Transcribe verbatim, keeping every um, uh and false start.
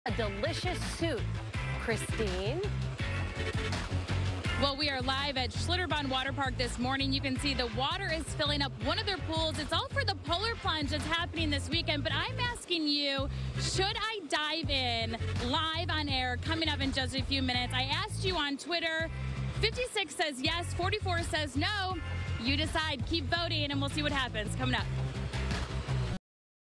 a delicious soup. Christine? Well, we are live at Schlitterbahn Water Park this morning. You can see the water is filling up one of their pools. It's all for the polar plunge that's happening this weekend. But I'm asking you, should I dive in live on air coming up in just a few minutes? I asked you on Twitter. fifty-six says yes, forty-four says no. You decide. Keep voting, and we'll see what happens coming up.